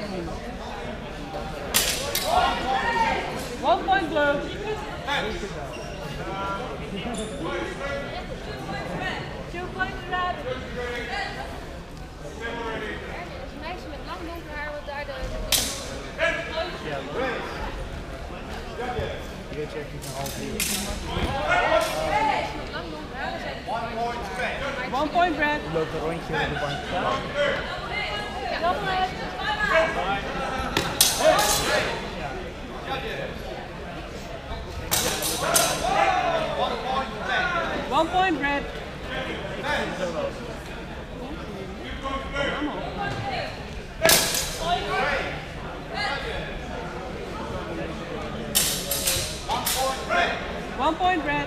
1 point blue. 2 points red. Een meisje met lang donker haar, wat daar de Ja. Ik weet je echt niet een half uur. meisje met lang donker haar, dat zijn 1 point red. Ik loop een rondje op de bank. ja, red. 1 point red. 1 point red.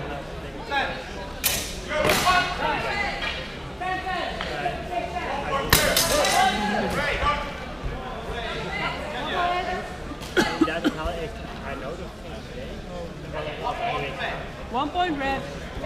1 point red.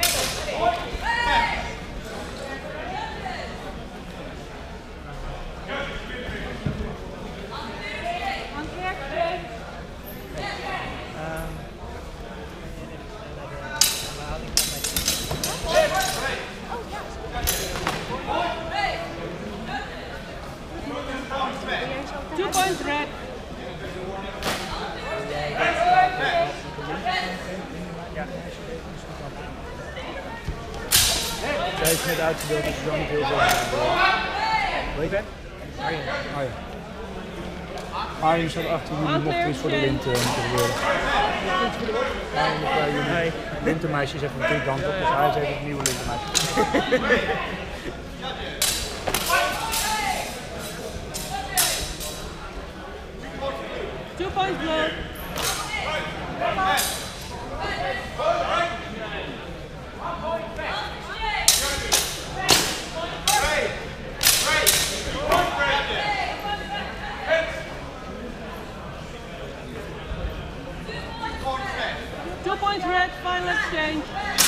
2 points red. Zij is net uitgedeeld, dus ze dan niet heel veel weet je? Arjen. Arjen staat achter jullie, mocht er iets voor de wind moeten gebeuren. Arjen moet bij jullie lintenmeisjes even een kant op, dus hij is even een nieuwe lintenmeisje. 2 points blue. 2 points red, final exchange.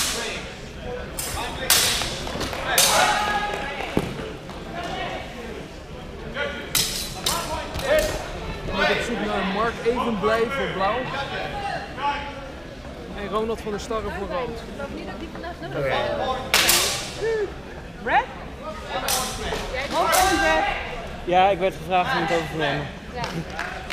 Ik op zoek naar Mark Evenblij voor blauw. En Ronald van der Starre voor rood. Ik geloof niet dat die vandaag nodig hebben. Red? 1 point red. Ja, ik werd gevraagd om het over te nemen. Ja.